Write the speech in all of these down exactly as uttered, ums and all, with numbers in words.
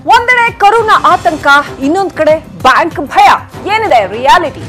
ಒಂದೆಡೆ ಕರೋನಾ ಆತಂಕ, ಇನ್ನೊಂದು ಕಡೆ ಬ್ಯಾಂಕ್ ಭಯ. ಏನಿದೆ ರಿಯಾಲಿಟಿ?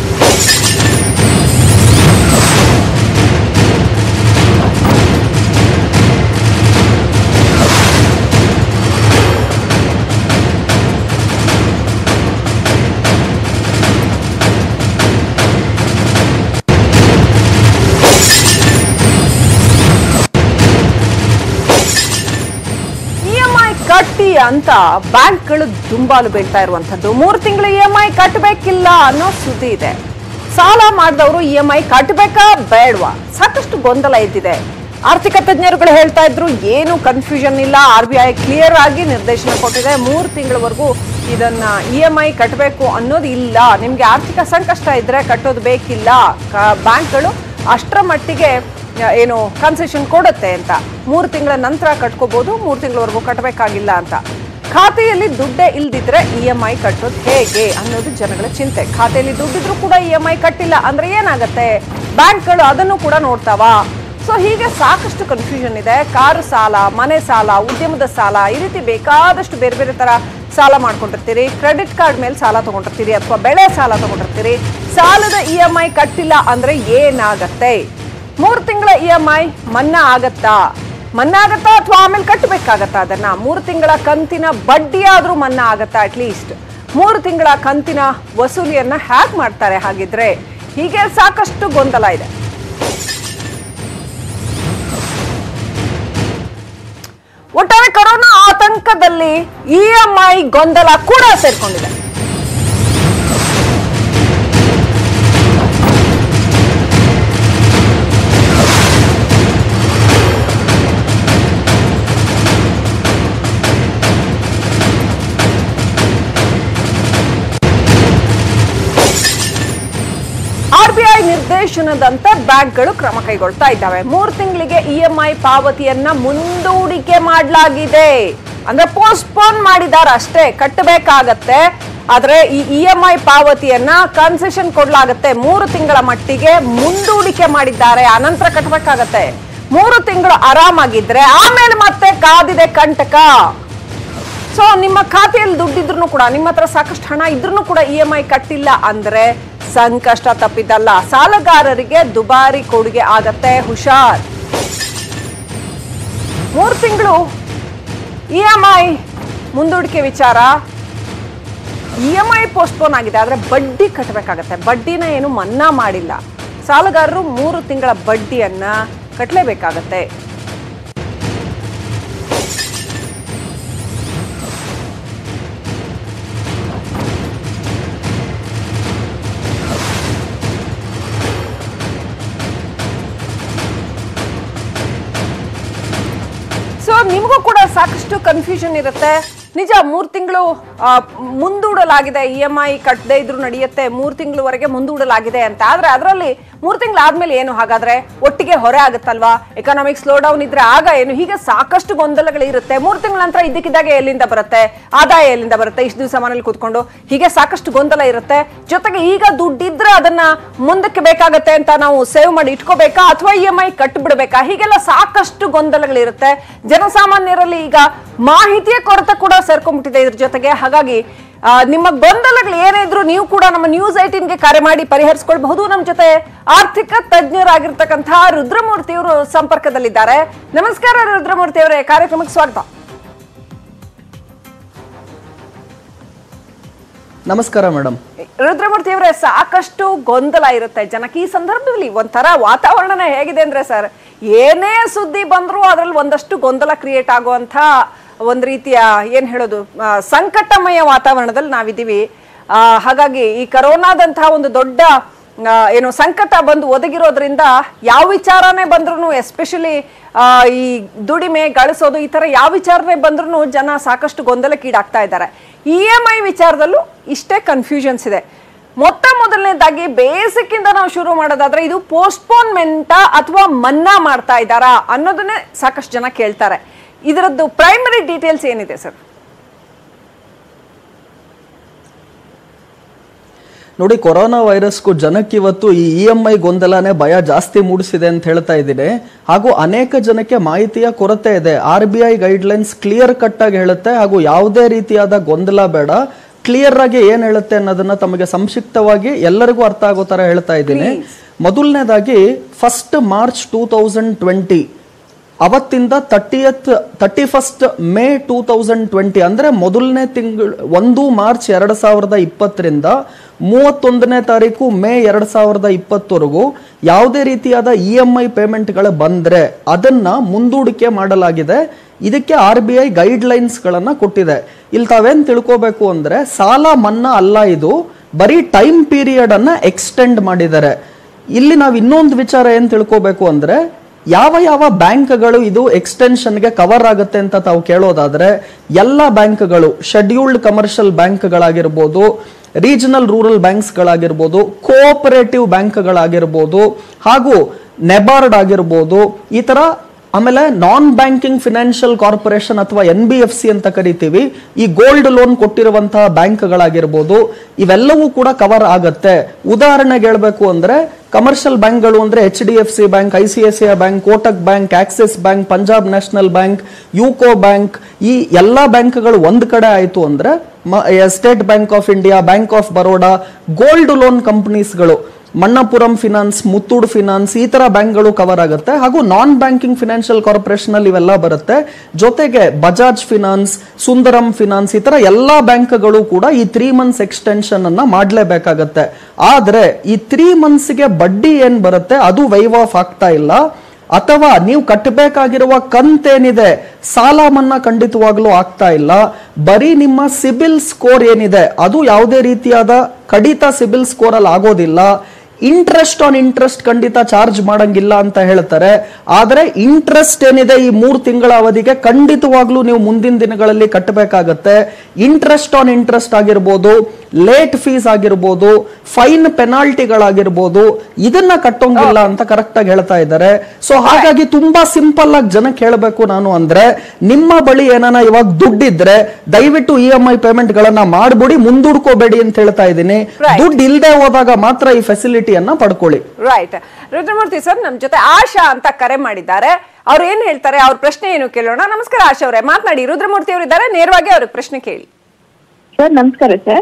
ಕಟ್ಟಿ ಅಂತ ಬ್ಯಾಂಕ್ಗಳು ದುಂಬಾಲು ಬೀಳ್ತಾ ಇರುವಂತದ್ದು. ಮೂರು ತಿಂಗಳು ಇ ಎಂ ಐ ಕಟ್ಟಬೇಕಿಲ್ಲ ಅನ್ನೋ ಸುದ್ದಿ ಇದೆ. ಸಾಲ ಮಾಡಿದವರು ಇ ಎಂ ಐ ಕಟ್ಟಬೇಕಾ ಬೇಡವಾ ಸಾಕಷ್ಟು ಗೊಂದಲ ಇದ್ದಿದೆ. ಆರ್ಥಿಕ ತಜ್ಞರುಗಳು ಹೇಳ್ತಾ ಇದ್ರು ಏನು ಕನ್ಫ್ಯೂಷನ್ ಇಲ್ಲ, ಆರ್ ಬಿ ಐ ಕ್ಲಿಯರ್ ಆಗಿ ನಿರ್ದೇಶನ ಕೊಟ್ಟಿದೆ, ಮೂರು ತಿಂಗಳವರೆಗೂ ಇದನ್ನ ಇ ಎಂ ಐ ಕಟ್ಟಬೇಕು ಅನ್ನೋದು ಇಲ್ಲ, ನಿಮ್ಗೆ ಆರ್ಥಿಕ ಸಂಕಷ್ಟ ಇದ್ರೆ ಕಟ್ಟೋದು ಬೇಕಿಲ್ಲ, ಬ್ಯಾಂಕ್ಗಳು ಅಷ್ಟರ ಮಟ್ಟಿಗೆ ಏನು ಕನ್ಸೆಷನ್ ಕೊಡುತ್ತೆ ಅಂತ. ಮೂರು ತಿಂಗಳ ನಂತರ ಕಟ್ಕೋಬಹುದು, ಮೂರು ತಿಂಗಳವರೆಗೂ ಕಟ್ಟಬೇಕಾಗಿಲ್ಲ ಅಂತ. ಖಾತೆಯಲ್ಲಿ ದುಡ್ಡೇ ಇಲ್ದಿದ್ರೆ ಇ ಎಂ ಐ ಕಟ್ಟೋದು ಹೇಗೆ ಅನ್ನೋದು ಜನಗಳ ಚಿಂತೆ. ಖಾತೆಯಲ್ಲಿ ದುಡ್ಡಿದ್ರು ಕೂಡ ಇ ಎಂ ಐ ಕಟ್ಟಿಲ್ಲ ಅಂದ್ರೆ ಏನಾಗತ್ತೆ? ಬ್ಯಾಂಕ್ಗಳು ಅದನ್ನು ಕೂಡ ನೋಡ್ತಾವ. ಸೊ ಹೀಗೆ ಸಾಕಷ್ಟು ಕನ್ಫ್ಯೂಷನ್ ಇದೆ. ಕಾರು ಸಾಲ, ಮನೆ ಸಾಲ, ಉದ್ಯಮದ ಸಾಲ, ಈ ರೀತಿ ಬೇಕಾದಷ್ಟು ಬೇರೆ ಬೇರೆ ತರ ಸಾಲ ಮಾಡ್ಕೊಂಡಿರ್ತೀರಿ. ಕ್ರೆಡಿಟ್ ಕಾರ್ಡ್ ಮೇಲೆ ಸಾಲ ತಗೊಂಡಿರ್ತೀರಿ ಅಥವಾ ಬೆಳೆ ಸಾಲ ತಗೊಂಡಿರ್ತೀರಿ. ಸಾಲದ ಇ ಎಂ ಐ ಕಟ್ಟಿಲ್ಲ ಅಂದ್ರೆ ಏನಾಗತ್ತೆ? ಮೂರು ತಿಂಗಳ ಇ ಎಂ ಐ ಮನ್ನಾ ಆಗತ್ತಾ? ಮನ್ನಾ ಆಗತ್ತಾ ಅಥವಾ ಆಮೇಲೆ ಕಟ್ಟಬೇಕಾಗತ್ತಾ? ಅದನ್ನ ಮೂರು ತಿಂಗಳ ಕಂತಿನ ಬಡ್ಡಿ ಆದ್ರೂ ಮನ್ನಾ ಆಗತ್ತಾ? ಅಟ್ಲೀಸ್ಟ್ ಮೂರು ತಿಂಗಳ ಕಂತಿನ ವಸೂಲಿಯನ್ನ ಹ್ಯಾಕ್ ಮಾಡ್ತಾರೆ ಹಾಗಿದ್ರೆ? ಹೀಗೆ ಸಾಕಷ್ಟು ಗೊಂದಲ ಇದೆ. ಒಟ್ಟಾರೆ ಕೊರೋನಾ ಆತಂಕದಲ್ಲಿ ಇ ಎಂ ಐ ಗೊಂದಲ ಕೂಡ ಸೇರ್ಕೊಂಡಿದೆ. ಆರ್ ಬಿ ಐ ನಿರ್ದೇಶನದಂತೆ ಬ್ಯಾಂಕ್ಗಳು ಕ್ರಮ ಕೈಗೊಳ್ತಾ ಇದ್ದಾವೆ. ಮೂರು ತಿಂಗಳಿಗೆ ಇ ಎಂ ಐ ಪಾವತಿಯನ್ನ ಮುಂದೂಡಿಕೆ ಮಾಡಲಾಗಿದೆ. ಅಂದ್ರೆ ಪೋಸ್ಟ್ಪೋನ್ ಮಾಡಿದ್ದಾರೆ ಅಷ್ಟೇ, ಕಟ್ಟಬೇಕಾಗತ್ತೆ. ಆದ್ರೆ ಈ ಇ ಎಂ ಐ ಪಾವತಿಯನ್ನ ಕನ್ಸೆಷನ್ ಕೊಡ್ಲಾಗತ್ತೆ, ಮೂರು ತಿಂಗಳ ಮಟ್ಟಿಗೆ ಮುಂದೂಡಿಕೆ ಮಾಡಿದ್ದಾರೆ. ಅನಂತರ ಕಟ್ಟಬೇಕಾಗತ್ತೆ. ಮೂರು ತಿಂಗಳು ಆರಾಮಾಗಿದ್ರೆ ಆಮೇಲೆ ಮತ್ತೆ ಕಾದಿದೆ ಕಂಟಕ. ಸೊ ನಿಮ್ಮ ಖಾತೆಯಲ್ಲಿ ದುಡ್ಡಿದ್ರು ಕೂಡ, ನಿಮ್ಮ ಹತ್ರ ಸಾಕಷ್ಟು ಹಣ ಇದ್ರೂ ಕೂಡ ಇ ಎಂ ಐ ಕಟ್ಟಿಲ್ಲ ಅಂದ್ರೆ ಸಂಕಷ್ಟ ತಪ್ಪಿದ್ದಲ್ಲ. ಸಾಲಗಾರರಿಗೆ ದುಬಾರಿ ಕೊಡುಗೆ ಆಗತ್ತೆ, ಹುಷಾರ್. ಮೂರು ತಿಂಗಳು ಇ ಎಂ ಐ ಮುಂದೂಡಿಕೆ ವಿಚಾರ. ಇ ಎಂ ಐ ಪೋಸ್ಟ್ಪೋನ್ ಆಗಿದೆ, ಆದ್ರೆ ಬಡ್ಡಿ ಕಟ್ಟಬೇಕಾಗತ್ತೆ. ಬಡ್ಡಿನ ಏನು ಮನ್ನಾ ಮಾಡಿಲ್ಲ. ಸಾಲಗಾರರು ಮೂರು ತಿಂಗಳ ಬಡ್ಡಿಯನ್ನ ಕಟ್ಟಲೇಬೇಕಾಗತ್ತೆ. ಸೊ ನಿಮಗೂ ಕೂಡ ಸಾಕಷ್ಟು ಕನ್ಫ್ಯೂಷನ್ ಇರುತ್ತೆ. ನಿಜ, ಮೂರು ತಿಂಗಳು ಮುಂದೂಡಲಾಗಿದೆ, ಇ ಎಂ ಐ ಕಟ್ಟದೇ ಇದ್ರು ನಡೆಯುತ್ತೆ, ಮೂರು ತಿಂಗಳವರೆಗೆ ಮುಂದೂಡಲಾಗಿದೆ ಅಂತ. ಆದ್ರೆ ಅದರಲ್ಲಿ ಮೂರು ತಿಂಗಳಾದ್ಮೇಲೆ ಏನು ಹಾಗಾದ್ರೆ? ಒಟ್ಟಿಗೆ ಹೊರೆ ಆಗುತ್ತಲ್ವಾ? ಎಕನಾಮಿಕ್ ಸ್ಲೋ ಡೌನ್ ಇದ್ರೆ ಆಗ ಏನು? ಹೀಗೆ ಸಾಕಷ್ಟು ಗೊಂದಲಗಳು ಇರುತ್ತೆ. ಮೂರು ತಿಂಗಳ ನಂತರ ಇದ್ದಕ್ಕಿದ್ದಾಗೆ ಎಲ್ಲಿಂದ ಬರುತ್ತೆ ಆದಾಯ? ಎಲ್ಲಿಂದ ಬರುತ್ತೆ ಇಷ್ಟು ದಿವಸ ಮನೇಲಿ ಕೂತ್ಕೊಂಡು? ಹೀಗೆ ಸಾಕಷ್ಟು ಗೊಂದಲ ಇರುತ್ತೆ. ಜೊತೆಗೆ ಈಗ ದುಡ್ಡಿದ್ರೆ ಅದನ್ನ ಮುಂದಕ್ಕೆ ಬೇಕಾಗತ್ತೆ ಅಂತ ನಾವು ಸೇವ್ ಮಾಡಿ ಇಟ್ಕೋಬೇಕಾ ಅಥವಾ ಇ ಎಂ ಐ ಕಟ್ಟಿಬಿಡ್ಬೇಕಾ? ಹೀಗೆಲ್ಲ ಸಾಕಷ್ಟು ಗೊಂದಲಗಳಿರುತ್ತೆ. ಜನಸಾಮಾನ್ಯರಲ್ಲಿ ಈಗ ಮಾಹಿತಿಯ ಕೊರತೆ ಕೂಡ ಸೇರ್ಕೊಂಡ್ಬಿಟ್ಟಿದೆ ಇದ್ರ ಜೊತೆಗೆ. ಹಾಗಾಗಿ ನಿಮ್ಮ ಗೊಂದಲಗಳು ಏನೇ ಇದ್ರು ನೀವು ಕೂಡ ನಮ್ಮ ನ್ಯೂಸ್ ಏಟೀನ್ಗೆ ಕರೆ ಮಾಡಿ ಪರಿಹರಿಸಿಕೊಳ್ಳಬಹುದು. ನಮ್ಮ ಜೊತೆ ಆರ್ಥಿಕ ತಜ್ಞರಾಗಿರ್ತಕ್ಕಂತಹ ರುದ್ರಮೂರ್ತಿ ಅವರು ಸಂಪರ್ಕದಲ್ಲಿದ್ದಾರೆ. ನಮಸ್ಕಾರ ರುದ್ರಮೂರ್ತಿ ಅವರೇ, ಕಾರ್ಯಕ್ರಮಕ್ಕೆ ಸ್ವಾಗತ. ನಮಸ್ಕಾರ ಮೇಡಮ್. ರುದ್ರಮೂರ್ತಿ ಅವರೇ, ಸಾಕಷ್ಟು ಗೊಂದಲ ಇರುತ್ತೆ ಜನಕ್ಕೆ ಈ ಸಂದರ್ಭದಲ್ಲಿ. ಒಂಥರ ವಾತಾವರಣನೇ ಹೇಗಿದೆ ಅಂದ್ರೆ ಸರ್, ಏನೇ ಸುದ್ದಿ ಬಂದ್ರು ಅದ್ರಲ್ಲಿ ಒಂದಷ್ಟು ಗೊಂದಲ ಕ್ರಿಯೇಟ್ ಆಗುವಂತ ಒಂದ್ ರೀತಿಯ ಏನ್ ಹೇಳೋದು ಸಂಕಟಮಯ ವಾತಾವರಣದಲ್ಲಿ ನಾವಿದ್ದೀವಿ. ಆ ಹಾಗಾಗಿ ಈ ಕರೋನಾದಂತಹ ಒಂದು ದೊಡ್ಡ ಏನು ಸಂಕಟ ಬಂದು ಒದಗಿರೋದ್ರಿಂದ ಯಾವ ವಿಚಾರನೇ ಬಂದ್ರು, ಎಸ್ಪೆಷಲಿ ಈ ದುಡಿಮೆ ಗಳಿಸೋದು ಈ ತರ ಯಾವ ವಿಚಾರನೇ ಬಂದ್ರು ಜನ ಸಾಕಷ್ಟು ಗೊಂದಲಕ್ಕೀಡಾಗ್ತಾ ಇದ್ದಾರೆ. ಇ ಎಂ ಐ ವಿಚಾರದಲ್ಲೂ ಇಷ್ಟೇ ಕನ್ಫ್ಯೂಷನ್ಸ್ ಇದೆ. ಮೊತ್ತ ಮೊದಲನೇದಾಗಿ ಬೇಸಿಕ್ ಇಂದ ನಾವು ಶುರು ಮಾಡೋದಾದ್ರೆ ಇದು ಪೋಸ್ಟ್ಪೋನ್ಮೆಂಟ್ ಅಥವಾ ಮನ್ನಾ ಮಾಡ್ತಾ ಇದ್ದಾರಾ ಅನ್ನೋದನ್ನೇ ಸಾಕಷ್ಟು ಜನ ಕೇಳ್ತಾರೆ. ಇದರದ್ದು ಪ್ರೈಮರಿ ಡೀಟೇಲ್ಸ್ ಏನಿದೆ ಸರ್? ನೋಡಿ, ಕೊರೋನಾ ವೈರಸ್ಗೂ ಜನಕ್ಕೆ ಇವತ್ತು ಈ ಇ ಎಂ ಐ ಗೊಂದಲನೇ ಭಯ ಜಾಸ್ತಿ ಮೂಡಿಸಿದೆ ಅಂತ ಹೇಳ್ತಾ ಇದ್ದೀನಿ. ಹಾಗೂ ಅನೇಕ ಜನಕ್ಕೆ ಮಾಹಿತಿಯ ಕೊರತೆ ಇದೆ. R B I guidelines clear cut ಆಗಿ ಹೇಳುತ್ತೆ, ಹಾಗೂ ಯಾವುದೇ ರೀತಿಯಾದ ಗೊಂದಲ ಬೇಡ, ಕ್ಲಿಯರ್ ಆಗಿ ಏನ್ ಹೇಳುತ್ತೆ ಅನ್ನೋದನ್ನ ತಮಗೆ ಸಂಕ್ಷಿಪ್ತವಾಗಿ ಎಲ್ಲರಿಗೂ ಅರ್ಥ ಆಗೋ ತರ ಹೇಳ್ತಾ ಇದ್ದೀನಿ. ಮೊದಲನೇದಾಗಿ first March two thousand twenty ಅವತ್ತಿಂದ thirtieth thirty first May two thousand twenty ಅಂದ್ರೆ ಮೊದಲನೇ ತಿಂಗಳು ಒಂದು ಮಾರ್ಚ್ ಎರಡ್ ಸಾವಿರದ ಇಪ್ಪತ್ತರಿಂದ ಮೂವತ್ತೊಂದನೇ ತಾರೀಕು ಮೇ ಎರಡ್ ಸಾವಿರದ ಇಪ್ಪತ್ತವರೆಗೂ ಯಾವುದೇ ರೀತಿಯಾದ ಇ ಎಂ ಐ ಪೇಮೆಂಟ್ಗಳು ಬಂದ್ರೆ ಅದನ್ನ ಮುಂದೂಡಿಕೆ ಮಾಡಲಾಗಿದೆ. ಇದಕ್ಕೆ R B I guidelines ಗಳನ್ನ ಕೊಟ್ಟಿದೆ. ಇಲ್ಲಿ ತಾವೇನ್ ತಿಳ್ಕೋಬೇಕು ಅಂದ್ರೆ ಸಾಲ ಮನ್ನಾ ಅಲ್ಲ, ಇದು ಬರೀ ಟೈಮ್ ಪೀರಿಯಡ್ ಅನ್ನ ಎಕ್ಸ್ಟೆಂಡ್ ಮಾಡಿದ್ದಾರೆ. ಇಲ್ಲಿ ನಾವು ಇನ್ನೊಂದು ವಿಚಾರ ಏನ್ ತಿಳ್ಕೋಬೇಕು ಅಂದ್ರೆ ಯಾವ ಯಾವ ಬ್ಯಾಂಕ್ಗಳು ಇದು ಎಕ್ಸ್ಟೆನ್ಷನ್ಗೆ ಕವರ್ ಆಗುತ್ತೆ ಅಂತ ತಾವು ಕೇಳೋದಾದ್ರೆ ಎಲ್ಲ ಬ್ಯಾಂಕ್ಗಳು, ಶೆಡ್ಯೂಲ್ಡ್ ಕಮರ್ಷಿಯಲ್ ಬ್ಯಾಂಕ್ಗಳಾಗಿರ್ಬೋದು, ರೀಜನಲ್ ರೂರಲ್ ಬ್ಯಾಂಕ್ಸ್ಗಳಾಗಿರ್ಬೋದು, ಕೋಆಪರೇಟಿವ್ ಬ್ಯಾಂಕ್ಗಳಾಗಿರ್ಬೋದು, ಹಾಗೂ ನೆಬಾರ್ಡ್ ಆಗಿರ್ಬೋದು, ಈ ತರ ಆಮೇಲೆ ನಾನ್ ಬ್ಯಾಂಕಿಂಗ್ ಫಿನಾನ್ಷಿಯಲ್ ಕಾರ್ಪೊರೇಷನ್ ಅಥವಾ ಎನ್ ಬಿ ಎಫ್ ಸಿ ಅಂತ ಕರಿತೀವಿ, ಈ ಗೋಲ್ಡ್ ಲೋನ್ ಕೊಟ್ಟಿರುವಂತಹ ಬ್ಯಾಂಕ್ಗಳಾಗಿರ್ಬೋದು, ಇವೆಲ್ಲವೂ ಕೂಡ ಕವರ್ ಆಗತ್ತೆ. ಉದಾಹರಣೆಗೆ ಹೇಳ್ಬೇಕು ಅಂದ್ರೆ ಕಮರ್ಷಿಯಲ್ ಬ್ಯಾಂಕ್ಗಳು ಅಂದ್ರೆ H D F C Bank, I C I C I Bank, Kotak Bank, Axis Bank, Punjab National Bank, UCO Bank, ಈ ಎಲ್ಲಾ ಬ್ಯಾಂಕ್ಗಳು ಒಂದ್ ಕಡೆ ಆಯ್ತು ಅಂದ್ರೆ State Bank of India, Bank of Baroda, gold loan ಕಂಪನೀಸ್ಗಳು ಮಣ್ಣಪುರಂ ಫಿನಾನ್ಸ್, ಮುತ್ತೂಡ್ ಫಿನಾನ್ಸ್, ಈ ತರ ಬ್ಯಾಂಕ್ಗಳು ಕವರ್ ಆಗುತ್ತೆ. ಹಾಗೂ ನಾನ್ ಬ್ಯಾಂಕಿಂಗ್ ಫಿನಾನ್ಷಿಯಲ್ ಕಾರ್ಪೊರೇಷನ್ ಅಲ್ಲಿ ಇವೆಲ್ಲ ಬರುತ್ತೆ. ಜೊತೆಗೆ ಬಜಾಜ್ ಫಿನಾನ್ಸ್, ಸುಂದರಂ ಫಿನಾನ್ಸ್, ಈ ತರ ಎಲ್ಲಾ ಬ್ಯಾಂಕ್ಗಳು ಕೂಡ ಈ ತ್ರೀ ಮಂತ್ಸ್ ಎಕ್ಸ್ಟೆನ್ಷನ್ ಅನ್ನ ಮಾಡ್ಲೇಬೇಕಾಗತ್ತೆ. ಆದ್ರೆ ಈ ತ್ರೀ ಮಂತ್ಸ್ ಗೆ ಬಡ್ಡಿ ಏನ್ ಬರುತ್ತೆ ಅದು ವೈವ್ ಆಫ್ ಆಗ್ತಾ ಇಲ್ಲ. ಅಥವಾ ನೀವು ಕಟ್ಟಬೇಕಾಗಿರುವ ಕಂತೇನಿದೆ ಸಾಲ ಮನ್ನಾ ಖಂಡಿತವಾಗ್ಲೂ ಆಗ್ತಾ ಇಲ್ಲ. ಬರೀ ನಿಮ್ಮ ಸಿಬಿಲ್ ಸ್ಕೋರ್ ಏನಿದೆ ಅದು ಯಾವುದೇ ರೀತಿಯಾದ ಕಡಿತ ಸಿಬಿಲ್ ಸ್ಕೋರ್ ಅಲ್ಲಿ ಆಗೋದಿಲ್ಲ. ಇಂಟ್ರೆಸ್ಟ್ ಆನ್ ಇಂಟ್ರೆಸ್ಟ್ ಖಂಡಿತ ಚಾರ್ಜ್ ಮಾಡಂಗಿಲ್ಲ ಅಂತ ಹೇಳ್ತಾರೆ. ಆದ್ರೆ ಇಂಟ್ರೆಸ್ಟ್ ಏನಿದೆ ಈ ಮೂರು ತಿಂಗಳ ಅವಧಿಗೆ ಖಂಡಿತವಾಗ್ಲೂ ನೀವು ಮುಂದಿನ ದಿನಗಳಲ್ಲಿ ಕಟ್ಟಬೇಕಾಗತ್ತೆ. ಇಂಟ್ರೆಸ್ಟ್ ಆನ್ ಇಂಟ್ರೆಸ್ಟ್ ಆಗಿರ್ಬೋದು, ಲೇಟ್ ಫೀಸ್ ಆಗಿರ್ಬೋದು, ಫೈನ್ ಪೆನಾಲ್ಟಿಗಳಾಗಿರ್ಬೋದು, ಇದನ್ನ ಕಟ್ಟೋಂಗಿಲ್ಲ ಅಂತ ಕರೆಕ್ಟ್ ಆಗಿ ಹೇಳ್ತಾ ಇದ್ದಾರೆ. ಸೊ ಹಾಗಾಗಿ ತುಂಬಾ ಸಿಂಪಲ್ ಆಗಿ ಜನಕ್ಕೆ ಹೇಳಬೇಕು ನಾನು ಅಂದ್ರೆ, ನಿಮ್ಮ ಬಳಿ ಏನಾನ ಇವಾಗ ದುಡ್ಡಿದ್ರೆ ದಯವಿಟ್ಟು ಇ ಎಂ ಐ ಪೇಮೆಂಟ್ ಗಳನ್ನ ಮಾಡ್ಬಿಡಿ, ಮುಂದೂಡ್ಕೋಬೇಡಿ ಅಂತ ಹೇಳ್ತಾ ಇದ್ದೀನಿ. ದುಡ್ಡು ಇಲ್ಲದೆ ಹೋದಾಗ ಮಾತ್ರ ಈ ಫೆಸಿಲಿಟಿ ಪಡ್ಕೊಳ್ಳಿ. ರೈಟ್. ರುದ್ರಮೂರ್ತಿ ಸರ್ ನಮ್ ಜೊತೆ ಆಶಾ ಅಂತ ಕರೆ ಮಾಡಿದ್ದಾರೆ. ಅವ್ರು ಏನ್ ಹೇಳ್ತಾರೆ, ಅವ್ರ ಪ್ರಶ್ನೆ ಏನು ಕೇಳೋಣ. ನಮಸ್ಕಾರ ಆಶಾ ಅವರೇ, ಮಾತನಾಡಿ. ರುದ್ರಮೂರ್ತಿ ಅವರು ಇದ್ದಾರೆ, ನೇರವಾಗಿ ಅವ್ರಿಗೆ ಪ್ರಶ್ನೆ ಕೇಳಿ. ಸರ್ ನಮಸ್ಕಾರ ಸರ್.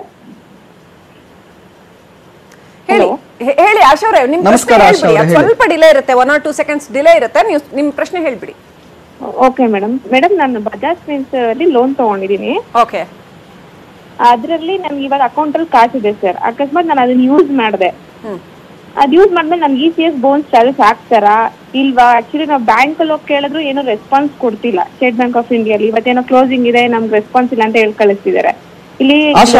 ಹೇಳಿ ಹೇಳಿ ಆಶಾ ಅವರೇ, ನಿಮ್ ಪ್ರಶ್ನೆ ಹೇಳ್ಬಿಡಿ. ಸ್ವಲ್ಪ ಡಿಲೇ ಇರುತ್ತೆ, one or two seconds delay ಇರುತ್ತೆ, ನೀವು ನಿಮ್ ಪ್ರಶ್ನೆ ಹೇಳ್ಬಿಡಿ. Okay madam. ಮೇಡಮ್ ನಾನು ಬಜಾಜ್ ಫೈನಾನ್ಸ್ ಅಲ್ಲಿ ಲೋನ್ ತಗೊಂಡಿದ್ದೀನಿ. ಓಕೆ. ಅದ್ರಲ್ಲಿ ನನ್ಗೆ ಇವಾಗ ಅಕೌಂಟ್ ಅಲ್ಲಿ ಕಾಸಿದೆ ಸರ್. ಅಕಸ್ಮಾತ್ ನಾನು ಅದನ್ನ ಯೂಸ್ ಮಾಡಿದೆ, ಅದ್ ಯೂಸ್ ಮಾಡಿದ್ಮೇಲೆ ನನ್ಗೆ E C S bounce charges ಹಾಕ್ತಾರಾ ಇಲ್ವಾ? ಆಕ್ಚುಲಿ ನಾವು ಬ್ಯಾಂಕ್ ಅಲ್ಲಿ ಹೋಗಿ ಕೇಳಿದ್ರು ಏನೋ ರೆಸ್ಪಾನ್ಸ್ ಕೊಡ್ತಿಲ್ಲ. ಸ್ಟೇಟ್ ಬ್ಯಾಂಕ್ ಆಫ್ ಇಂಡಿಯಾ ಅಲ್ಲಿ ಇವತ್ತೇನೋ ಕ್ಲೋಸಿಂಗ್ ಇದೆ, ನಮ್ಗೆ ರೆಸ್ಪಾನ್ಸ್ ಇಲ್ಲ ಅಂತ ಹೇಳಿ ಕಳಿಸ್ತಿದ್ದಾರೆ. ಇಲ್ಲಿ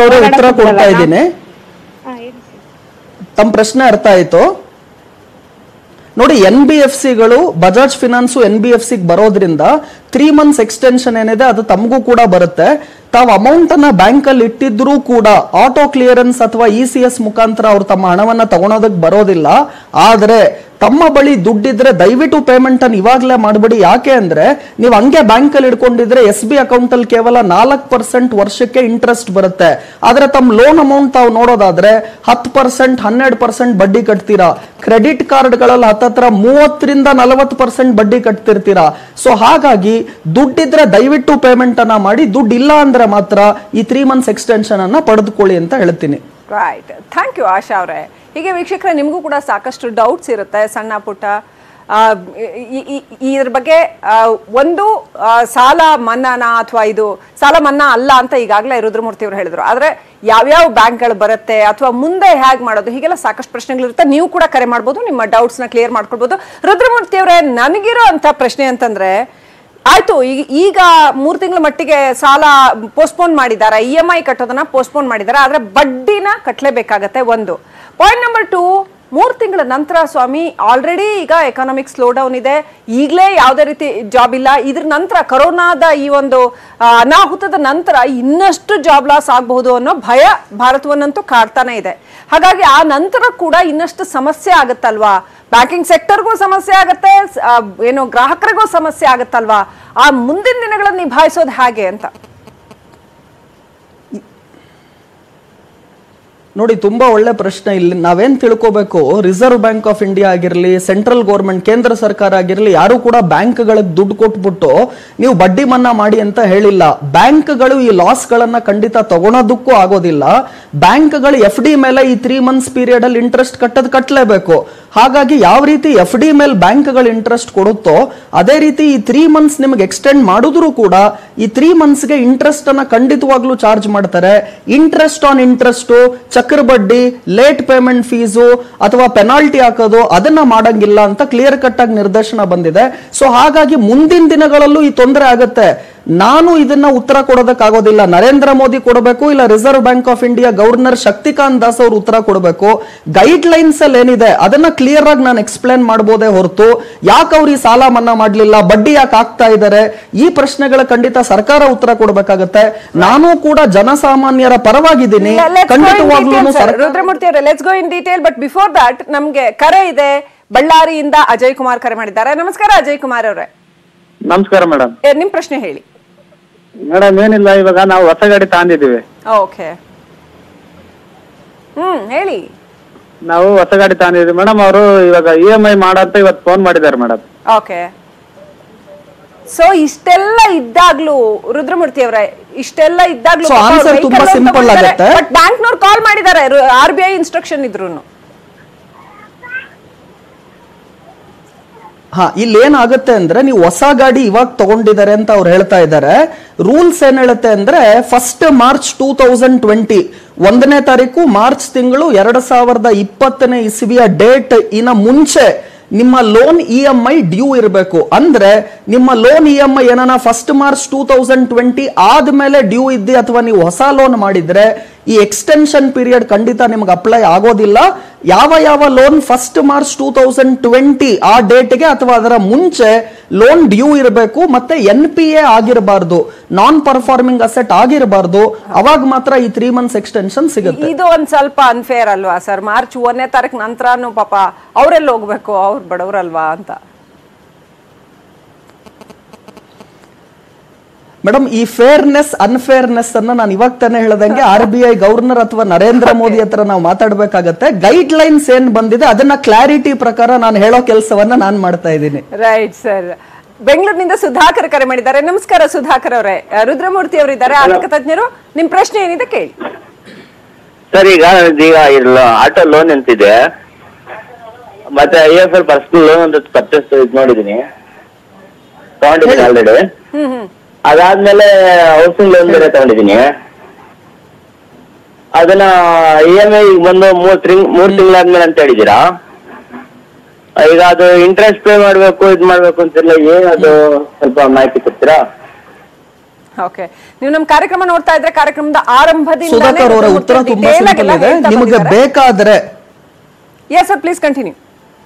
ತಮ್ಮ ಪ್ರಶ್ನೆ ಅರ್ಥ ಆಯ್ತು ನೋಡಿ. ಎನ್ ಬಿ ಎಫ್ ಸಿಗಳು Bajaj Finance N B F C ಬರೋದ್ರಿಂದ ತ್ರೀ ಮಂತ್ಸ್ ಎಕ್ಸ್ಟೆನ್ಷನ್ ಏನಿದೆ ಅದು ತಮಗೂ ಕೂಡ ಬರುತ್ತೆ. ತಾವು ಅಮೌಂಟ್ ಅನ್ನ ಬ್ಯಾಂಕ್ ಅಲ್ಲಿ ಇಟ್ಟಿದ್ರು ಕೂಡ ಆಟೋ ಕ್ಲಿಯರೆನ್ಸ್ ಅಥವಾ ಇ ಸಿ ಎಸ್ ಮುಖಾಂತರ ಅವ್ರು ತಮ್ಮ ಹಣವನ್ನ ತಗೊಳೋದಕ್ಕೆ ಬರೋದಿಲ್ಲ. ಆದ್ರೆ ತಮ್ಮ ಬಳಿ ದುಡ್ಡಿದ್ರೆ ದಯವಿಟ್ಟು ಪೇಮೆಂಟ್ ಅನ್ನು ಇವಾಗಲೇ ಮಾಡಬೇಡಿ. ಯಾಕೆ ಅಂದ್ರೆ ನೀವು ಹಂಗೆ ಬ್ಯಾಂಕ್ ಅಲ್ಲಿ ಇಟ್ಕೊಂಡಿದ್ರೆ ಎಸ್ ಬಿ ಅಕೌಂಟ್ ಅಲ್ಲಿ ಕೇವಲ ನಾಲ್ಕು ಪರ್ಸೆಂಟ್ ವರ್ಷಕ್ಕೆ ಇಂಟ್ರೆಸ್ಟ್ ಬರುತ್ತೆ. ಆದ್ರೆ ತಮ್ಮ ಲೋನ್ ಅಮೌಂಟ್ ತಾವು ನೋಡೋದಾದ್ರೆ ಹತ್ತು ಪರ್ಸೆಂಟ್ ಹನ್ನೆರಡು ಪರ್ಸೆಂಟ್ ಬಡ್ಡಿ ಕಟ್ತೀರಾ. ಕ್ರೆಡಿಟ್ ಕಾರ್ಡ್ ಗಳಲ್ಲಿ ಹತ್ತತ್ರ ಮೂವತ್ತರಿಂದ ನಲವತ್ತು ಪರ್ಸೆಂಟ್ ಬಡ್ಡಿ ಕಟ್ತಿರ್ತೀರಾ. ಸೊ ಹಾಗಾಗಿ ದುಡ್ಡಿದ್ರೆ ದಯವಿಟ್ಟು ಪೇಮೆಂಟ್ ಅನ್ನ ಮಾಡಿ, ದುಡ್ಡು ಇಲ್ಲ ಅಂದ್ರೆ ಮಾತ್ರ ಈ ತ್ರೀ ಮಂತ್ಸ್ ಎಕ್ಸ್ಟೆನ್ಷನ್ ಅನ್ನ ಪಡೆದುಕೊಳ್ಳಿ ಅಂತ ಹೇಳ್ತೀನಿ. ರೈಟ್. ಥ್ಯಾಂಕ್ ಯು ಆಶಾ ಅವರೇ. ಹೀಗೆ ವೀಕ್ಷಕರೇ, ನಿಮಗೂ ಕೂಡ ಸಾಕಷ್ಟು ಡೌಟ್ಸ್ ಇರುತ್ತೆ, ಸಣ್ಣ ಪುಟ್ಟ. ಇದ್ರ ಬಗ್ಗೆ ಒಂದು ಸಾಲ ಮನ್ನಾನ ಅಥವಾ ಇದು ಸಾಲ ಮನ್ನಾ ಅಲ್ಲ ಅಂತ ಈಗಾಗಲೇ ರುದ್ರಮೂರ್ತಿ ಅವರು ಹೇಳಿದ್ರು. ಆದ್ರೆ ಯಾವ್ಯಾವ ಬ್ಯಾಂಕ್ಗಳು ಬರುತ್ತೆ ಅಥವಾ ಮುಂದೆ ಹೇಗೆ ಮಾಡೋದು, ಹೀಗೆಲ್ಲ ಸಾಕಷ್ಟು ಪ್ರಶ್ನೆಗಳಿರುತ್ತೆ. ನೀವು ಕೂಡ ಕರೆ ಮಾಡ್ಬೋದು, ನಿಮ್ಮ ಡೌಟ್ಸ್ ನ ಕ್ಲಿಯರ್ ಮಾಡ್ಕೊಳ್ಬೋದು. ರುದ್ರಮೂರ್ತಿ ಅವರೇ, ನನಗಿರೋ ಅಂತ ಪ್ರಶ್ನೆ ಅಂತಂದ್ರೆ, ಆಯ್ತು ಈಗ ಈಗ ಮೂರ್ ತಿಂಗಳ ಮಟ್ಟಿಗೆ ಸಾಲ ಪೋಸ್ಟ್ಪೋನ್ ಮಾಡಿದ್ದಾರೆ, ಇ ಎಂ ಐ ಕಟ್ಟೋದನ್ನ ಪೋಸ್ಟ್ಪೋನ್ ಮಾಡಿದ್ದಾರೆ, ಆದ್ರೆ ಬಡ್ಡಿನ ಕಟ್ಟಲೇಬೇಕಾಗತ್ತೆ. ಒಂದು ಪಾಯಿಂಟ್ ನಂಬರ್ ಟೂ, ಮೂರ್ ತಿಂಗಳ ನಂತರ ಸ್ವಾಮಿ ಆಲ್ರೆಡಿ ಈಗ ಎಕಾನಮಿಕ್ ಸ್ಲೋ ಡೌನ್ ಇದೆ, ಈಗಲೇ ಯಾವುದೇ ರೀತಿ ಜಾಬ್ ಇಲ್ಲ. ಇದ್ರ ನಂತರ ಕೊರೋನಾದ ಈ ಒಂದು ಅನಾಹುತದ ನಂತರ ಇನ್ನಷ್ಟು ಜಾಬ್ ಲಾಸ್ ಆಗಬಹುದು ಅನ್ನೋ ಭಯ ಭಾರತವನ್ನಂತೂ ಕಾಡ್ತಾನೆ ಇದೆ. ಹಾಗಾಗಿ ಆ ನಂತರ ಕೂಡ ಇನ್ನಷ್ಟು ಸಮಸ್ಯೆ ಆಗತ್ತಲ್ವಾ, ಬ್ಯಾಂಕಿಂಗ್ ಸೆಕ್ಟರ್ಗೂ ಸಮಸ್ಯೆ ಆಗತ್ತೆ, ಏನು ಗ್ರಾಹಕರಿಗೂ ಸಮಸ್ಯೆ ಆಗತ್ತಲ್ವಾ. ಆ ಮುಂದಿನ ದಿನಗಳನ್ನು ನಿಭಾಯಿಸೋದು ಹೇಗೆ ಅಂತ. ನೋಡಿ ತುಂಬಾ ಒಳ್ಳೆ ಪ್ರಶ್ನೆ. ಇಲ್ಲಿ ನಾವೇನ್ ತಿಳ್ಕೋಬೇಕು, ರಿಸರ್ವ್ ಬ್ಯಾಂಕ್ ಆಫ್ ಇಂಡಿಯಾ ಆಗಿರ್ಲಿ, ಸೆಂಟ್ರಲ್ ಗೌರ್ಮೆಂಟ್ ಕೇಂದ್ರ ಸರ್ಕಾರ ಆಗಿರ್ಲಿ, ಯಾರು ಕೂಡ ಬ್ಯಾಂಕ್ಗಳಿಗೆ ದುಡ್ಡು ಕೊಟ್ಬಿಟ್ಟು ನೀವು ಬಡ್ಡಿ ಮನ್ನಾ ಮಾಡಿ ಅಂತ ಹೇಳಿಲ್ಲ. ಬ್ಯಾಂಕ್ಗಳು ಈ ಲಾಸ್ ಗಳನ್ನ ಖಂಡಿತ ತಗೊಳೋದಕ್ಕೂ ಆಗೋದಿಲ್ಲ. ಬ್ಯಾಂಕ್ಗಳು ಎಫ್ ಡಿ ಮೇಲೆ ಈ ತ್ರೀ ಮಂತ್ಸ್ ಪೀರಿಯಡ್ ಅಲ್ಲಿ ಇಂಟ್ರೆಸ್ಟ್ ಕಟ್ಟದ್ ಕಟ್ಟಲೇಬೇಕು. ಹಾಗಾಗಿ ಯಾವ ರೀತಿ ಎಫ್ ಡಿ ಮೇಲೆ ಬ್ಯಾಂಕ್ಗಳು ಇಂಟ್ರೆಸ್ಟ್ ಕೊಡುತ್ತೋ ಅದೇ ರೀತಿ ಈ ತ್ರೀ ಮಂತ್ಸ್ ನಿಮಗೆ ಎಕ್ಸ್ಟೆಂಡ್ ಮಾಡಿದ್ರು ಕೂಡ ಈ ತ್ರೀ ಮಂತ್ಸ್ಗೆ ಇಂಟ್ರೆಸ್ಟ್ ಅನ್ನ ಖಂಡಿತವಾಗ್ಲೂ ಚಾರ್ಜ್ ಮಾಡ್ತಾರೆ. ಇಂಟ್ರೆಸ್ಟ್ ಆನ್ ಇಂಟ್ರೆಸ್ಟ್, ಚಕ್ರ ಬಡ್ಡಿ, ಲೇಟ್ ಪೇಮೆಂಟ್ ಫೀಸು ಅಥವಾ ಪೆನಾಲ್ಟಿ ಹಾಕೋದು ಅದನ್ನ ಮಾಡಂಗಿಲ್ಲ ಅಂತ ಕ್ಲಿಯರ್ ಕಟ್ ಆಗಿ ನಿರ್ದೇಶನ ಬಂದಿದೆ. ಸೊ ಹಾಗಾಗಿ ಮುಂದಿನ ದಿನಗಳಲ್ಲೂ ಈ ತೊಂದರೆ ಆಗುತ್ತೆ. ನಾನು ಇದನ್ನ ಉತ್ತರ ಕೊಡೋದಕ್ಕಾಗೋದಿಲ್ಲ. ನರೇಂದ್ರ ಮೋದಿ ಕೊಡಬೇಕು, ಇಲ್ಲ Reserve Bank of India governor Shaktikanta Das ಅವರು ಉತ್ತರ ಕೊಡಬೇಕು. ಗೈಡ್ ಲೈನ್ಸ್ ಅಲ್ಲಿ ಏನಿದೆ ಅದನ್ನ ಕ್ಲಿಯರ್ ಆಗಿ ನಾನು ಎಕ್ಸ್ಪ್ಲೇನ್ ಮಾಡಬಹುದೇ ಹೊರತು ಯಾಕೆ ಅವ್ರು ಈ ಸಾಲ ಮನ್ನಾ ಮಾಡ್ಲಿಲ್ಲ, ಬಡ್ಡಿ ಯಾಕೆ ಆಗ್ತಾ ಇದ್ದಾರೆ, ಈ ಪ್ರಶ್ನೆಗಳ ಖಂಡಿತ ಸರ್ಕಾರ ಉತ್ತರ ಕೊಡಬೇಕಾಗತ್ತೆ. ನಾನು ಕೂಡ ಜನಸಾಮಾನ್ಯರ ಪರವಾಗಿದ್ದೀನಿ. ಖಂಡಿತವಾಗ್ಲೂ ರುದ್ರಮೂರ್ತಿ ಅವರೇ, let's go in detail. But before that ನಮ್ಗೆ ಕರೆ ಇದೆ. ಬಳ್ಳಾರಿಯಿಂದ ಅಜಯ್ ಕುಮಾರ್ ಕರೆ ಮಾಡಿದ್ದಾರೆ. ನಮಸ್ಕಾರ ಅಜಯ್ ಕುಮಾರ್ ಅವರೇ. ನಮಸ್ಕಾರ ಮೇಡಮ್. ನಿಮ್ ಪ್ರಶ್ನೆ ಹೇಳಿ. ಮೇಡಮ್ ಏನಿಲ್ಲ, ಇವಾಗ ನಾವು ಹೊಸ ಗಾಡಿ ತಗೊಂಡಿದ್ದೀವಿ. ಓಕೆ, ಹ್ಮ್ ಹೇಳಿ. ನಾವು ಹೊಸ ಗಾಡಿ ತಗೊಂಡಿದ್ದೀವಿ ಮೇಡಮ್. ಅವರು ಇವಾಗ ಇ ಎಂ ಐ ಮಾಡಂತ ಇವತ್ತು ಫೋನ್ ಮಾಡಿದ್ದಾರೆ ಮೇಡಮ್. ಓಕೆ, ಸೊ ಇಷ್ಟೆಲ್ಲ ಇದ್ದಾಗ್ಲೂ ರುದ್ರಮೂರ್ತಿ ಅವರೇ, ಇಷ್ಟೆಲ್ಲ ಇದ್ದಾಗ್ಲೂ ಬಟ್ ಬ್ಯಾಂಕ್ನವ್ರು ಕಾಲ್ ಮಾಡಿದ್ದಾರೆ, ಆರ್ ಬಿ ಐ ಇನ್ಸ್ಟ್ರಕ್ಷನ್ ಇದ್ರು. ಹಾ, ಇಲ್ಲಿ ಏನಾಗುತ್ತೆ ಅಂದ್ರೆ ನೀವು ಹೊಸ ಗಾಡಿ ಇವಾಗ ತಗೊಂಡಿದ್ದಾರೆ ಅಂತ ಅವ್ರು ಹೇಳ್ತಾ ಇದ್ದಾರೆ. ರೂಲ್ಸ್ ಏನ್ ಹೇಳುತ್ತೆ ಅಂದ್ರೆ first March two thousand twenty ಒಂದನೇ ತಾರೀಕು ಮಾರ್ಚ್ ತಿಂಗಳು ಎರಡ್ ಸಾವಿರದ ಇಪ್ಪತ್ತನೇ ಇಸ್ವಿಯ ಡೇಟ್ ಇನ್ನ ಮುಂಚೆ ನಿಮ್ಮ loan E M I due ಇರಬೇಕು. ಅಂದ್ರೆ ನಿಮ್ಮ ಲೋನ್ ಇ ಎಂ ಐ ಏನಾನ first March two thousand twenty ಆದ್ಮೇಲೆ ಡ್ಯೂ ಇದ್ದಿ ಅಥವಾ ನೀವು ಹೊಸ ಲೋನ್ ಮಾಡಿದ್ರೆ ಈ ಎಕ್ಸ್ಟೆನ್ಷನ್ ಪೀರಿಯಡ್ ಖಂಡಿತ ನಿಮ್ಗೆ ಅಪ್ಲೈ ಆಗೋದಿಲ್ಲ. ಯಾವ ಯಾವ loan first March two thousand twenty ಆ ಡೇಟ್ಗೆ ಅಥವಾ ಅದರ ಮುಂಚೆ ಲೋನ್ ಡ್ಯೂ ಇರಬೇಕು, ಮತ್ತೆ ಎನ್ ಪಿ ಎ ಆಗಿರಬಾರ್ದು, ನಾನ್ ಪರ್ಫಾರ್ಮಿಂಗ್ ಅಸೆಟ್ ಆಗಿರಬಾರ್ದು, ಅವಾಗ ಮಾತ್ರ ಈ ತ್ರೀ ಮಂತ್ಸ್ ಎಕ್ಸ್ಟೆನ್ಷನ್ ಸಿಗುತ್ತೆ. ಇದು ಒಂದ್ ಸ್ವಲ್ಪ ಅನ್ಫೇರ್ ಅಲ್ವಾ ಸರ್? ಮಾರ್ಚ್ ಒಂದನೇ ತಾರೀಕು ನಂತರನು ಪಾಪ ಅವರೆಲ್ಲ ಹೋಗ್ಬೇಕು, ಅವ್ರು ಬಡವರಲ್ವಾ ಅಂತ. ಮೇಡಮ್, ಈ ಫೇರ್ನೆಸ್ ಅನ್ಫೇರ್ನೆಸ್ ಅನ್ನ ನಾನು ಇವಾಗ ತಾನೇ ಹೇಳ್ದಂಗೆ ಆರ್ ಬಿ ಐ ಗವರ್ನರ್ ಅಥವಾ ನರೇಂದ್ರ ಮೋದಿ ಹತ್ರ ನಾವು ಮಾತಾಡ್ಬೇಕಾಗತ್ತೆ. ಗೈಡ್ ಲೈನ್ಸ್ ಏನ್ ಬಂದಿದೆ ಅದನ್ನ ಕ್ಲಾರಿಟಿ ಪ್ರಕಾರ ನಾನು ಹೇಳೋ ಕೆಲಸವನ್ನ ನಾನು ಮಾಡ್ತಾ ಇದ್ದೀನಿ. Right sir. ಬೆಂಗಳೂರಿನಿಂದ ಸುಧಾಕರ್ ಕರೆ ಮಾಡಿದ್ದಾರೆ. ನಮಸ್ಕಾರ ಸುಧಾಕರ್ ಅವರೇ. ರುದ್ರಮೂರ್ತಿ ಅವರಿದ್ದಾರೆ, ಆರ್ಥಿಕ ತಜ್ಞರು. ನಿಮ್ ಪ್ರಶ್ನೆ ಏನಿದೆ ಕೇಳಿ. ಸರ್, ಈಗ ಈಗ ಆಟೋ ಲೋನ್ ಅಂತಿದೆ, ಮತ್ತೆ I F L personal loan ಅಂತ ಪರ್ಚೇಸ್ ಇದು ನೋಡಿದೀನಿ, ತಗೊಂಡಿದ್ದೀನಿ ಆಲ್ರೆಡಿ. ಹ್ಮ್ ಹ್ಮ್ ಅದಾದ್ಮೇಲೆ ಹೌಸಿಂಗ್ ಲೋನ್ ಬೇರೆ ತಗೊಂಡಿದ್ದೀನಿ. ಅದನ್ನ ಇ ಎಂ ಐ ಬಂದು ಮೂರ್ ತಿಂಗ್ ಮೂರ್ ತಿಂಗಳಾದ್ಮೇಲೆ ಅಂತ ಹೇಳಿದೀರಾ. ಈಗ ಅದು ಇಂಟ್ರೆಸ್ಟ್ ಪೇ ಮಾಡ್ಬೇಕು, ಇದ್ ಮಾಡ್ಬೇಕು ಅಂತಿಲ್ಲ, ಏನದು ಸ್ವಲ್ಪ ಮಾಹಿತಿ ಕೊಡ್ತೀರಾ? ಓಕೆ, ನೀವು ನಮ್ಮ ಕಾರ್ಯಕ್ರಮ ನೋಡ್ತಾ ಇದ್ರೆ ಕಾರ್ಯಕ್ರಮದ ಆರಂಭದಿಂದ ಸುಧಾಕರ್ ಅವರ ಉತ್ತರ ತುಂಬಾ ಸಿಂಪಲ್ ಇದೆ. ನಿಮಗೆ ಬೇಕಾದ್ರೆ yes sir, please continue.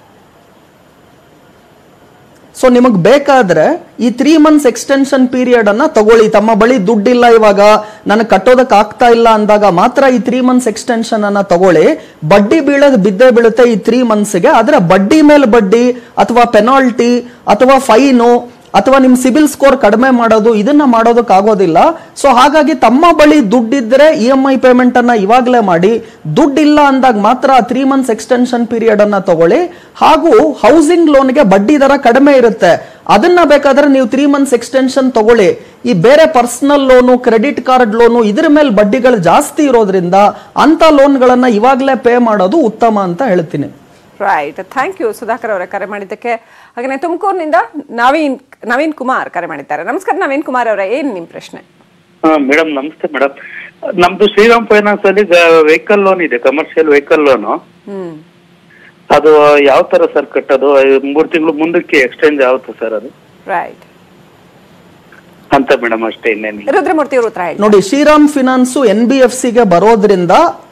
So ನಿಮಗೆ ಬೇಕಾದ್ರೆ ಈ ತ್ರೀ ಮಂತ್ಸ್ ಎಕ್ಸ್ಟೆನ್ಷನ್ ಪೀರಿಯಡ್ ಅನ್ನ ತಗೊಳ್ಳಿ. ತಮ್ಮ ಬಳಿ ದುಡ್ಡಿಲ್ಲ, ಇವಾಗ ನನಗೆ ಕಟ್ಟೋದಕ್ಕೆ ಆಗ್ತಾ ಇಲ್ಲ ಅಂದಾಗ ಮಾತ್ರ ಈ ತ್ರೀ ಮಂತ್ಸ್ ಎಕ್ಸ್ಟೆನ್ಷನ್ ಅನ್ನ ತಗೊಳ್ಳಿ. ಬಡ್ಡಿ ಬೀಳೋದು ಬಿದ್ದೇ ಬೀಳುತ್ತೆ ಈ ತ್ರೀ ಮಂತ್ಸ್ಗೆ. ಆದ್ರೆ ಬಡ್ಡಿ ಮೇಲೆ ಬಡ್ಡಿ ಅಥವಾ ಪೆನಾಲ್ಟಿ ಅಥವಾ ಫೈನು ಅಥವಾ ನಿಮ್ ಸಿಬಿಲ್ ಸ್ಕೋರ್ ಕಡಿಮೆ ಮಾಡೋದು ಇದನ್ನ ಮಾಡೋದಕ್ಕೆ ಆಗೋದಿಲ್ಲ. ಸೊ ಹಾಗಾಗಿ ತಮ್ಮ ಬಳಿ ದುಡ್ಡಿದ್ರೆ ಇ ಎಂ ಐ ಪೇಮೆಂಟ್ ಅನ್ನ ಇವಾಗಲೇ ಮಾಡಿ. ದುಡ್ಡಿಲ್ಲ ಅಂದಾಗ ಮಾತ್ರ ತ್ರೀ ಮಂತ್ಸ್ ಎಕ್ಸ್ಟೆನ್ಷನ್ ಪೀರಿಯಡ್ ಅನ್ನ ತಗೊಳ್ಳಿ. ಹಾಗೂ ಹೌಸಿಂಗ್ ಲೋನ್ಗೆ ಬಡ್ಡಿ ದರ ಕಡಿಮೆ ಇರುತ್ತೆ, ಅದನ್ನ ಬೇಕಾದ್ರೆ ನೀವು ತ್ರೀ ಮಂತ್ಸ್ ಎಕ್ಸ್ಟೆನ್ಷನ್ ತಗೊಳ್ಳಿ. ಈ ಬೇರೆ personal loan, credit card loan ಇದ್ರ ಮೇಲೆ ಬಡ್ಡಿಗಳು ಜಾಸ್ತಿ ಇರೋದ್ರಿಂದ ಅಂತ ಲೋನ್ಗಳನ್ನ ಇವಾಗಲೇ ಪೇ ಮಾಡೋದು ಉತ್ತಮ ಅಂತ ಹೇಳ್ತೀನಿ. ರೈಟ್, ಥ್ಯಾಂಕ್ ಯು ಸುಧಾಕರ್ ಅವರೇ ಕರೆ ಮಾಡಿದ್ದಕ್ಕೆ. ಹಾಗೆ ತುಮಕೂರಿನಿಂದ ನವೀನ್ ನವೀನ್ ಕುಮಾರ್ ಕರೆ ಮಾಡಿದ್ದಾರೆ. ನಮಸ್ಕಾರ ನವೀನ್ ಕುಮಾರ್ ಅವರೇ, ಏನ್ ನಿಮ್ ಪ್ರಶ್ನೆ? ಮೇಡಮ್ ನಮಸ್ತೆ ಮೇಡಮ್. ನಮ್ದು ಶ್ರೀರಾಮ್ ಫೈನಾನ್ಸ್ ಅಲ್ಲಿ ವೆಹಿಕಲ್ ಲೋನ್ ಇದೆ, ಕಮರ್ಷಿಯಲ್ ವೆಹಿಕಲ್ ಲೋನು. ಹ್ಮ್, ಅದು ಯಾವ ತರ ಸರ್ ಕಟ್ಟೋದು? ಮೂರ್ ತಿಂಗಳು ಮುಂದಕ್ಕೆ ಎಕ್ಸ್ಟೆಂಡ್ ಆಗುತ್ತೆ ಸರ್ ಅದು? ರೈಟ್ ಅಂತ ಮೇಡಮ್, ಅಷ್ಟೇ, ಇನ್ನೇನು. ರುದ್ರಮೂರ್ತಿ ಅವರು ಉತ್ತರ ಹೇಳಿ. ನೋಡಿ, Shriram Finance N B F C ಗೆ ಬರೋದ್ರಿಂದ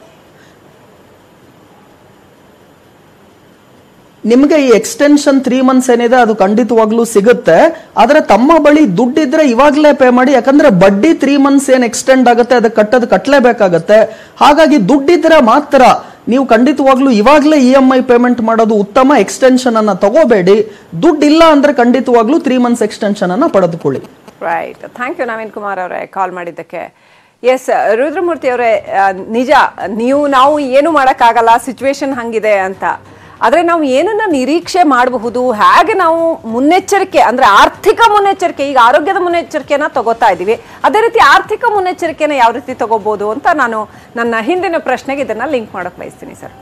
ನಿಮ್ಗೆ ಈ ಎಕ್ಸ್ಟೆನ್ಷನ್ ತ್ರೀ ಮಂತ್ಸ್ ಏನಿದೆ ಅದು ಖಂಡಿತವಾಗ್ಲೂ ಸಿಗುತ್ತೆ. ಆದ್ರೆ ತಮ್ಮ ಬಳಿ ದುಡ್ಡಿದ್ರೆ ಇವಾಗಲೇ ಪೇ ಮಾಡಿ, ಯಾಕಂದ್ರೆ ಬಡ್ಡಿ ತ್ರೀ ಮಂತ್ಸ್ ಏನ್ ಎಕ್ಸ್ಟೆಂಡ್ ಆಗುತ್ತೆ ಅದಕ್ಕೆ ಕಟ್ಟೋದು ಕಟ್ಟಲೇಬೇಕಾಗತ್ತೆ. ಹಾಗಾಗಿ ದುಡ್ಡಿದ್ರೆ ಮಾತ್ರ ನೀವು ಖಂಡಿತವಾಗ್ಲೂ ಇವಾಗಲೇ ಇ ಎಂ ಐ ಪೇಮೆಂಟ್ ಮಾಡೋದು ಉತ್ತಮ. ಎಕ್ಸ್ಟೆನ್ಷನ್ ಅನ್ನ ತಗೋಬೇಡಿ. ದುಡ್ಡಿಲ್ಲ ಅಂದ್ರೆ ಖಂಡಿತವಾಗ್ಲೂ ತ್ರೀ ಮಂತ್ಸ್ ಎಕ್ಸ್ಟೆನ್ಷನ್ ಅನ್ನ ಪಡೆದುಕೊಳ್ಳಿ. Right, thank you Naveen Kumar ಅವರೇ ಕಾಲ್ ಮಾಡಿದ್ದಕ್ಕೆ. ಎಸ್ ರುದ್ರಮೂರ್ತಿ ಅವರೇ, ನಿಜ ನೀವು ನಾವು ಏನು ಮಾಡೋಕ್ಕಾಗಲ್ಲ, ಸಿಚುವೇಶನ್ ಹಂಗಿದೆ ಅಂತ. ಆದರೆ ನಾವು ಏನನ್ನ ನಿರೀಕ್ಷೆ ಮಾಡಬಹುದು, ಹೇಗೆ ನಾವು ಮುನ್ನೆಚ್ಚರಿಕೆ ಅಂದ್ರೆ ಆರ್ಥಿಕ ಮುನ್ನೆಚ್ಚರಿಕೆ, ಈಗ ಆರೋಗ್ಯದ ಮುನ್ನೆಚ್ಚರಿಕೆನ ತಗೋತಾ ಇದ್ದೀವಿ, ಅದೇ ರೀತಿ ಆರ್ಥಿಕ ಮುನ್ನೆಚ್ಚರಿಕೆನ ಯಾವ ರೀತಿ ತಗೋಬಹುದು ಅಂತ ನಾನು ನನ್ನ ಹಿಂದಿನ ಪ್ರಶ್ನೆಗೆ ಇದನ್ನ ಲಿಂಕ್ ಮಾಡೋಕೆ ಬಯಸ್ತೀನಿ ಸರ್.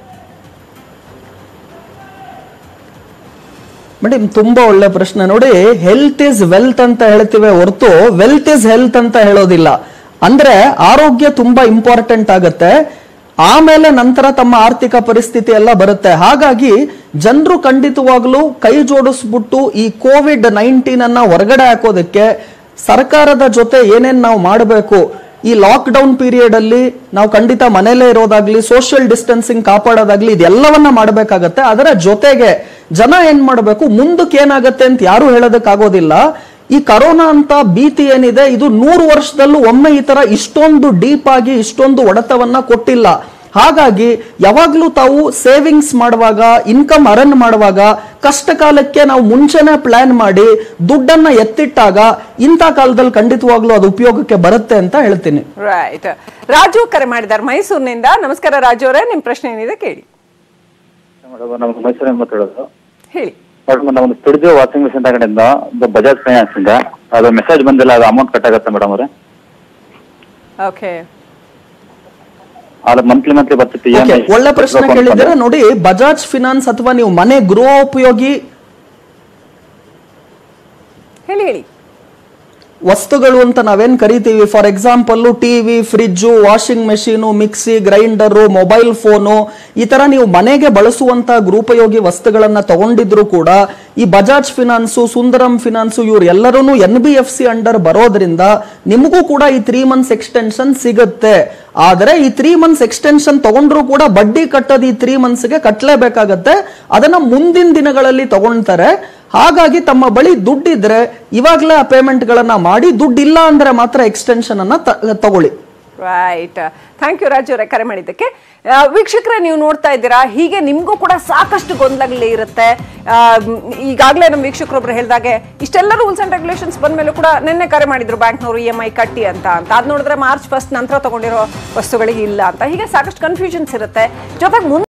ಮೇಡಮ್ ತುಂಬಾ ಒಳ್ಳೆ ಪ್ರಶ್ನೆ. ನೋಡಿ, ಹೆಲ್ತ್ ಇಸ್ ವೆಲ್ತ್ ಅಂತ ಹೇಳ್ತೀವಿ ಹೊರತು ವೆಲ್ತ್ ಇಸ್ ಹೆಲ್ತ್ ಅಂತ ಹೇಳೋದಿಲ್ಲ. ಅಂದ್ರೆ ಆರೋಗ್ಯ ತುಂಬಾ ಇಂಪಾರ್ಟೆಂಟ್ ಆಗತ್ತೆ, ಆಮೇಲೆ ನಂತರ ತಮ್ಮ ಆರ್ಥಿಕ ಪರಿಸ್ಥಿತಿ ಎಲ್ಲ ಬರುತ್ತೆ. ಹಾಗಾಗಿ ಜನರು ಖಂಡಿತವಾಗ್ಲೂ ಕೈ ಜೋಡಿಸ್ಬಿಟ್ಟು ಈ ಕೋವಿಡ್ ನೈನ್ಟೀನ್ ಅನ್ನ ಹೊರಗಡೆ ಹಾಕೋದಕ್ಕೆ ಸರ್ಕಾರದ ಜೊತೆ ಏನೇನ್ ನಾವು ಮಾಡಬೇಕು, ಈ ಲಾಕ್ ಡೌನ್ ಪೀರಿಯಡ್ ಅಲ್ಲಿ ನಾವು ಖಂಡಿತ ಮನೇಲೇ ಇರೋದಾಗ್ಲಿ, ಸೋಷಿಯಲ್ ಡಿಸ್ಟೆನ್ಸಿಂಗ್ ಕಾಪಾಡೋದಾಗ್ಲಿ, ಇದೆಲ್ಲವನ್ನ ಮಾಡಬೇಕಾಗತ್ತೆ. ಅದರ ಜೊತೆಗೆ ಜನ ಏನ್ ಮಾಡಬೇಕು, ಮುಂದಕ್ಕೆ ಏನಾಗತ್ತೆ ಅಂತ ಯಾರು ಹೇಳೋದಕ್ಕಾಗೋದಿಲ್ಲ. ಈ ಕರೋನಾ ಅಂತ ಭೀತಿ ಏನಿದೆ, ಇದು ನೂರು ವರ್ಷದಲ್ಲೂ ಒಮ್ಮೆ ಈ ತರ ಇಷ್ಟೊಂದು ಡೀಪ್ ಆಗಿ ಇಷ್ಟೊಂದು ಹೊಡೆತವನ್ನ ಕೊಟ್ಟಿಲ್ಲ. ಹಾಗಾಗಿ ಯಾವಾಗ್ಲೂ ತಾವು ಸೇವಿಂಗ್ಸ್ ಮಾಡುವಾಗ, ಇನ್ಕಮ್ ಅರ್ನ್ ಮಾಡುವಾಗ ಕಷ್ಟ ಕಾಲಕ್ಕೆ ನಾವು ಮುಂಚೆನೆ ಪ್ಲಾನ್ ಮಾಡಿ ದುಡ್ಡನ್ನ ಎತ್ತಿಟ್ಟಾಗ ಇಂಥ ಕಾಲದಲ್ಲಿ ಖಂಡಿತವಾಗ್ಲೂ ಅದು ಉಪಯೋಗಕ್ಕೆ ಬರುತ್ತೆ ಅಂತ ಹೇಳ್ತೀನಿ. ರೈಟ್. ರಾಜು ಕರೆ ಮಾಡಿದ್ದಾರೆ ಮೈಸೂರಿನಿಂದ. ನಮಸ್ಕಾರ ರಾಜು ಅವರೇ, ನಿಮ್ ಪ್ರಶ್ನೆ ಏನಿದೆ ಕೇಳಿ. ನಮ್ಗೆ ಮೈಸೂರಿಂದ ಮಾತಾಡೋದು. ಹೇಳಿ. ಮೇಡಮ್, ನಾವು ಸ್ಟುಡಿಯೋ ವಾಷಿಂಗ್ ಮಿಷಿನ್ ತಗೊಂಡಿದ್ದ ಬಜಾಜ್ ಫೈನಾನ್ಸ್ ಇಂದ, ಅದು ಮೆಸೇಜ್ ಬಂದಿಲ್ಲ, ಅದು ಅಮೌಂಟ್ ಕಟ್ ಆಗುತ್ತೆ ಮೇಡಮ್ ಅವರೇ? ಓಕೆ, ಅದು ಮಂತ್ಲಿ ಮಂತ್ಲಿ ಬರ್ತಿತ್ತು. ಒಳ್ಳೆ ಪ್ರಶ್ನೆ ಕೇಳಿದ್ದೀರಾ. ನೋಡಿ, ಬಜಾಜ್ ಫಿನಾನ್ಸ್ ಅಥವಾ ನೀವು ಮನೆ ಗೃಹೋಪಯೋಗಿ ಹೇಳಿ ಹೇಳಿ ವಸ್ತುಗಳು ಅಂತ ನಾವೇನ್ ಕರಿತೀವಿ, for example TV, fridge, washing machine, mixie, grinder, mobile phone, ಈ ತರ ನೀವು ಮನೆಗೆ ಬಳಸುವಂತ ಗೃಹೋಪಯೋಗಿ ವಸ್ತುಗಳನ್ನ ತಗೊಂಡಿದ್ರು ಕೂಡ ಈ ಬಜಾಜ್ ಫಿನಾನ್ಸು, ಸುಂದರಂ ಫಿನಾನ್ಸು ಇವ್ರು ಎಲ್ಲರೂ N B F C under ಬರೋದ್ರಿಂದ ನಿಮಗೂ ಕೂಡ ಈ ತ್ರೀ ಮಂತ್ಸ್ ಎಕ್ಸ್ಟೆನ್ಷನ್ ಸಿಗುತ್ತೆ. ಆದ್ರೆ ಈ ತ್ರೀ ಮಂತ್ಸ್ ಎಕ್ಸ್ಟೆನ್ಷನ್ ತಗೊಂಡ್ರು ಕೂಡ ಬಡ್ಡಿ ಕಟ್ಟೋದು ಈ ತ್ರೀ ಮಂತ್ಸ್ಗೆ ಕಟ್ಟಲೇಬೇಕಾಗತ್ತೆ. ಅದನ್ನ ಮುಂದಿನ ದಿನಗಳಲ್ಲಿ ತಗೊಳ್ತಾರೆ. ಹಾಗಾಗಿ ತಮ್ಮ ಬಳಿ ದುಡ್ಡಿದ್ರೆ ಇವಾಗಲೇ ಆ ಪೇಮೆಂಟ್ ಗಳನ್ನ ಮಾಡಿ, ದುಡ್ಡಿಲ್ಲ ಅಂದ್ರೆ ಮಾತ್ರ ಎಕ್ಸ್ಟೆನ್ಷನ್ ಅನ್ನ ತಗೊಳ್ಳಿ. ರೈಟ್. ಥ್ಯಾಂಕ್ ಯು ರಾಜು ಅವರೇ ಕರೆ ಮಾಡಿದ್ದಕ್ಕೆ. ವೀಕ್ಷಕರೇ, ನೀವು ನೋಡ್ತಾ ಇದ್ದೀರಾ, ಹೀಗೆ ನಿಮಗೂ ಕೂಡ ಸಾಕಷ್ಟು ಗೊಂದಲಗಳೇ ಇರುತ್ತೆ. ಈಗಾಗಲೇ ನಮ್ಮ ವೀಕ್ಷಕರೊಬ್ರು ಹೇಳಿದಾಗೆ ಇಷ್ಟೆಲ್ಲ ರೂಲ್ಸ್ ಅಂಡ್ ರೆಗ್ಯುಲೇಷನ್ಸ್ ಬಂದ ಮೇಲೂ ಕೂಡ ನಿನ್ನೆ ಕರೆ ಮಾಡಿದ್ರು ಬ್ಯಾಂಕ್ನವರು ಇ ಎಂ ಐ ಕಟ್ಟಿ ಅಂತ ಅಂತ ಅದು ನೋಡಿದ್ರೆ ಮಾರ್ಚ್ ಫಸ್ಟ್ ನಂತರ ತಗೊಂಡಿರೋ ವಸ್ತುಗಳಿಗೆ ಇಲ್ಲ ಅಂತ. ಹೀಗೆ ಸಾಕಷ್ಟು ಕನ್ಫ್ಯೂಷನ್ಸ್ ಇರುತ್ತೆ. ಜೊತೆಗೆ